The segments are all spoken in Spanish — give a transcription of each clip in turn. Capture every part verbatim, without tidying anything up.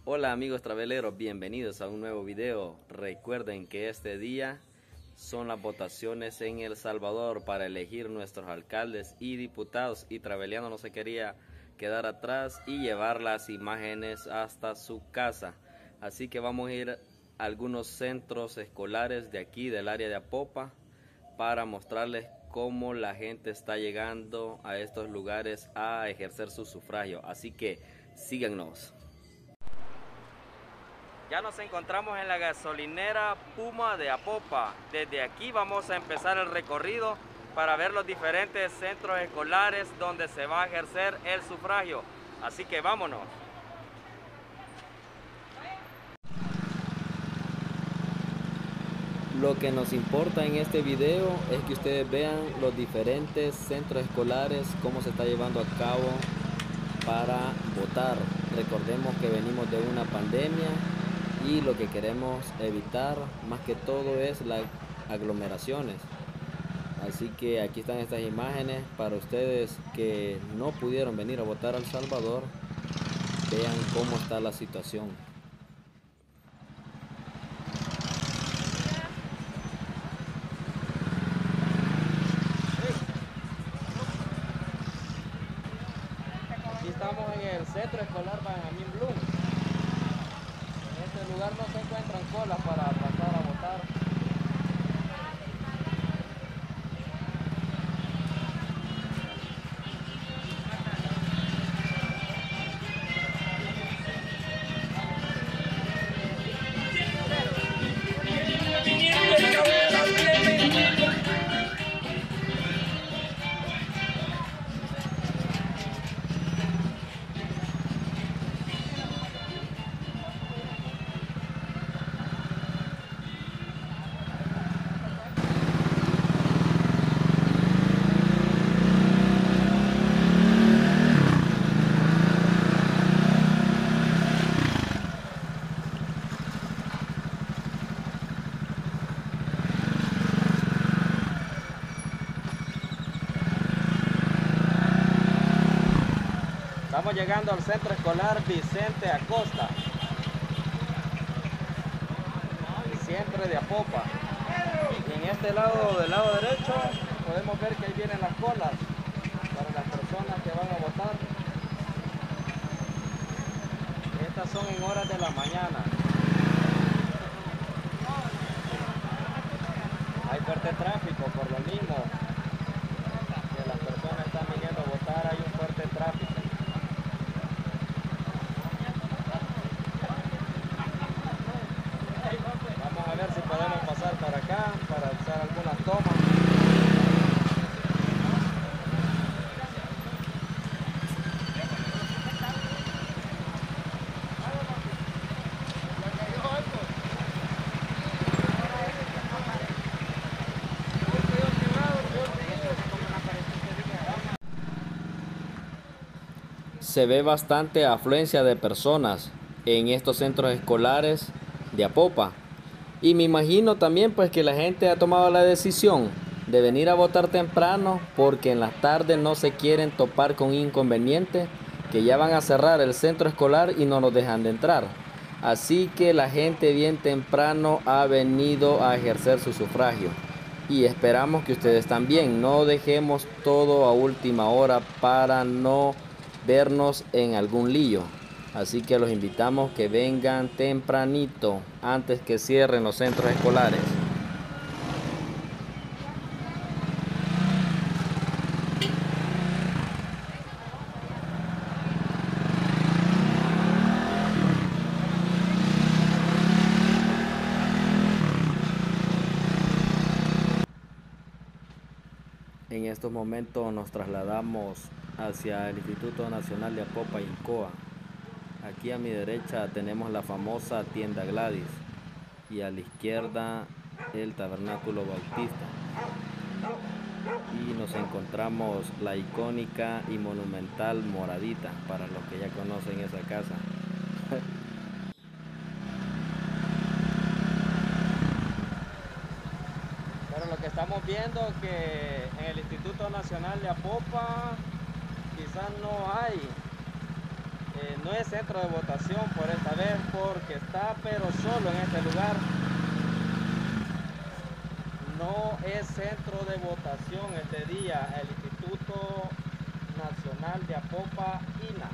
Hola amigos traveleros, bienvenidos a un nuevo video. Recuerden que este día son las votaciones en El Salvador para elegir nuestros alcaldes y diputados, y Traveliano no se quería quedar atrás y llevar las imágenes hasta su casa. Así que vamos a ir a algunos centros escolares de aquí del área de Apopa para mostrarles cómo la gente está llegando a estos lugares a ejercer su sufragio. Así que síganos. Ya nos encontramos en la gasolinera Puma de Apopa. Desde aquí vamos a empezar el recorrido para ver los diferentes centros escolares donde se va a ejercer el sufragio. Así que vámonos. Lo que nos importa en este video es que ustedes vean los diferentes centros escolares, cómo se está llevando a cabo para votar. Recordemos que venimos de una pandemia y lo que queremos evitar más que todo es las aglomeraciones. Así que aquí están estas imágenes para ustedes que no pudieron venir a votar a El Salvador. Vean cómo está la situación. Aquí estamos en el centro escolar Benjamín Blum. En este lugar no se encuentran colas para pasar a votar. Estamos llegando al centro escolar Vicente Acosta, siempre de Apopa. Y en este lado, del lado derecho, podemos ver que ahí vienen las colas para las personas que van a votar. Estas son en horas de la mañana. Hay fuerte tráfico por lo mismo que las personas están viniendo a votar. Hay un fuerte tráfico. A ver si podemos pasar para acá para hacer algunas tomas. Se ve bastante afluencia de personas en estos centros escolares de Apopa. Y me imagino también pues que la gente ha tomado la decisión de venir a votar temprano porque en las tardes no se quieren topar con inconvenientes que ya van a cerrar el centro escolar y no nos dejan de entrar. Así que la gente bien temprano ha venido a ejercer su sufragio. Y esperamos que ustedes también. No dejemos todo a última hora para no vernos en algún lío. Así que los invitamos que vengan tempranito antes que cierren los centros escolares. En estos momentos nos trasladamos hacia el Instituto Nacional de Apopa, INCOA. Aquí a mi derecha tenemos la famosa tienda Gladys y a la izquierda el tabernáculo Bautista. Y nos encontramos la icónica y monumental Moradita, para los que ya conocen esa casa. Pero lo que estamos viendo es que en el Instituto Nacional de Apopa quizás no hay Eh, no es centro de votación por esta vez porque está pero solo en este lugar. No es centro de votación este día, el Instituto Nacional de Apopa, I N A.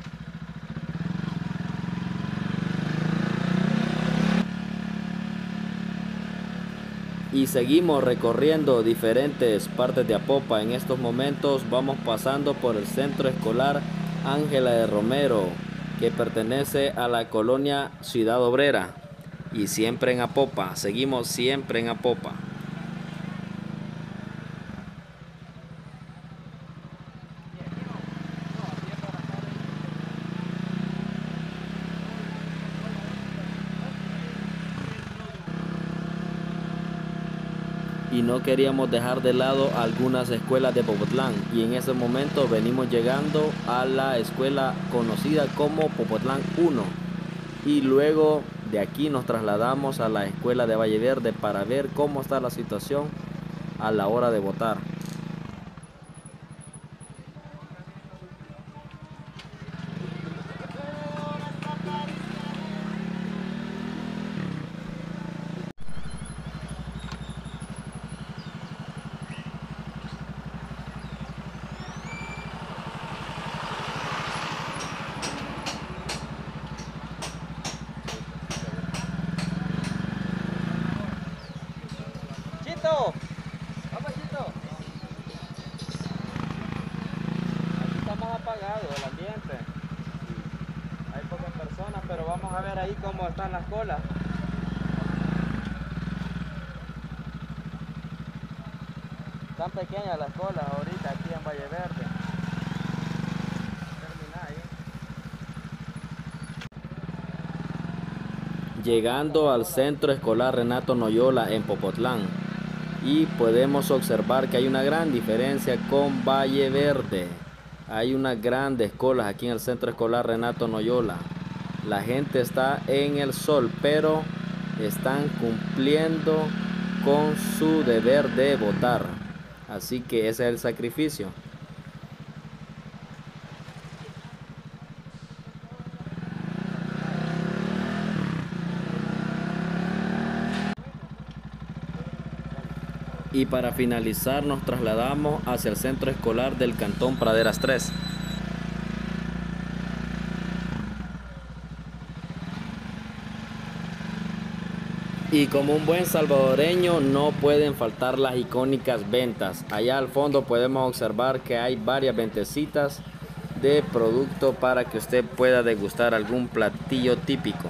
Y seguimos recorriendo diferentes partes de Apopa. En estos momentos vamos pasando por el centro escolar Ángela de Romero, que pertenece a la colonia Ciudad Obrera. Y siempre en Apopa, seguimos siempre en Apopa. Y no queríamos dejar de lado algunas escuelas de Popotlán, y en ese momento venimos llegando a la escuela conocida como Popotlán uno, y luego de aquí nos trasladamos a la escuela de Valle Verde para ver cómo está la situación a la hora de votar. Chito, vamos Chito. Aquí está más apagado el ambiente. Hay pocas personas, pero vamos a ver ahí cómo están las colas. Están pequeñas las colas ahorita aquí en Valle Verde. Termina ahí. Llegando al centro escolar Renato Noyola en Popotlán, y podemos observar que hay una gran diferencia con Valle Verde. Hay unas grandes colas aquí en el centro escolar Renato Noyola. La gente está en el sol, pero están cumpliendo con su deber de votar. Así que ese es el sacrificio. Y para finalizar nos trasladamos hacia el centro escolar del Cantón Praderas tres. Y como un buen salvadoreño no pueden faltar las icónicas ventas. Allá al fondo podemos observar que hay varias ventecitas de producto para que usted pueda degustar algún platillo típico.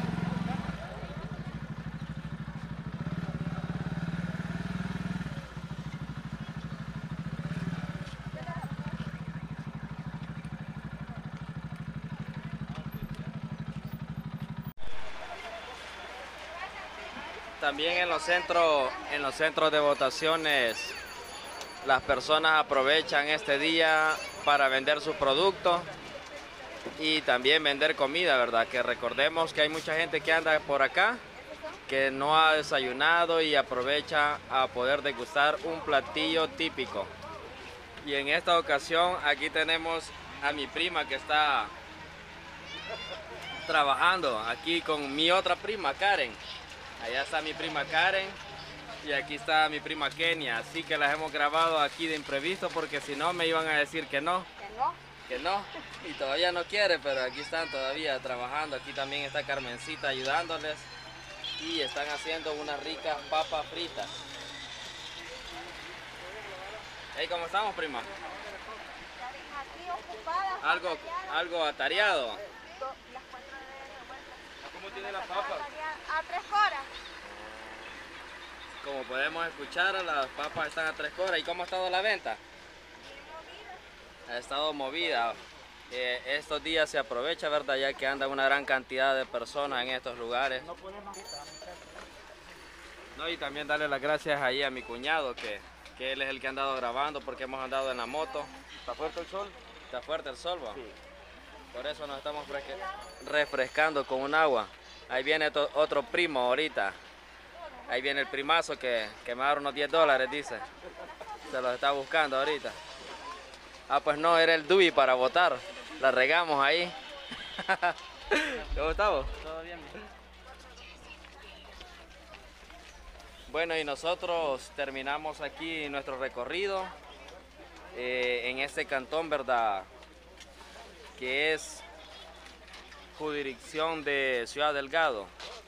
También en los centros, en los centros de votaciones, las personas aprovechan este día para vender sus productos y también vender comida, ¿verdad? Que recordemos que hay mucha gente que anda por acá que no ha desayunado y aprovecha a poder degustar un platillo típico. Y en esta ocasión aquí tenemos a mi prima que está trabajando aquí con mi otra prima, Karen. Allá está mi prima Karen y aquí está mi prima Kenia, así que las hemos grabado aquí de imprevisto porque si no me iban a decir que no. Que no. Que no, y todavía no quiere, pero aquí están todavía trabajando. Aquí también está Carmencita ayudándoles y están haciendo unas ricas papas fritas. Hey, ¿cómo estamos, prima? Aquí ocupada. Algo, algo atareado. Las cuatro de la vuelta. ¿Cómo tiene la papa? A tres horas. Como podemos escuchar, las papas están a tres horas. ¿Y cómo ha estado la venta? Ha estado movida. Eh, estos días se aprovecha, ¿verdad? Ya que anda una gran cantidad de personas en estos lugares. No, y también darle las gracias ahí a mi cuñado, que, que él es el que ha andado grabando porque hemos andado en la moto. ¿Está fuerte el sol? Está fuerte el sol, ¿va? Sí. Por eso nos estamos refrescando con un agua. Ahí viene otro primo ahorita. Ahí viene el primazo que, que me va a dar unos diez dólares, dice. Se los está buscando ahorita. Ah, pues no, era el D U I para votar. La regamos ahí. ¿Cómo estamos? Todo bien. Bueno, y nosotros terminamos aquí nuestro recorrido eh, en este cantón, ¿verdad? Que es jurisdicción de Ciudad Delgado,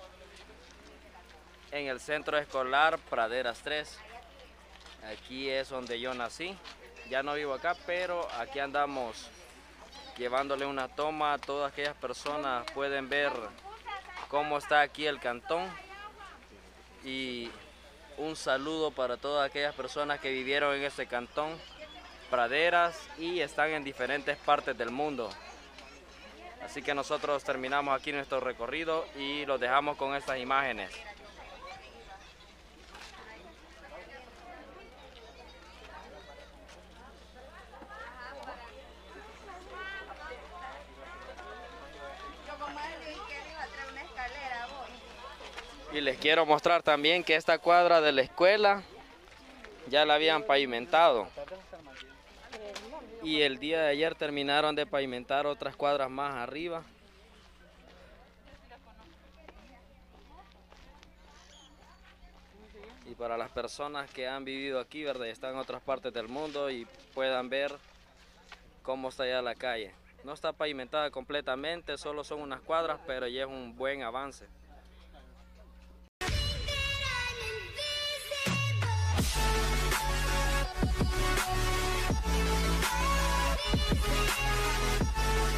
en el centro escolar Praderas tres. Aquí es donde yo nací. Ya no vivo acá, pero aquí andamos llevándole una toma a todas aquellas personas. Pueden ver cómo está aquí el cantón. Y un saludo para todas aquellas personas que vivieron en este cantón Praderas y están en diferentes partes del mundo. Así que nosotros terminamos aquí nuestro recorrido y los dejamos con estas imágenes. Y les quiero mostrar también que esta cuadra de la escuela ya la habían pavimentado. Y el día de ayer terminaron de pavimentar otras cuadras más arriba. Y para las personas que han vivido aquí, ¿verdad? Están en otras partes del mundo y puedan ver cómo está ya la calle. No está pavimentada completamente, solo son unas cuadras, pero ya es un buen avance. Yeah.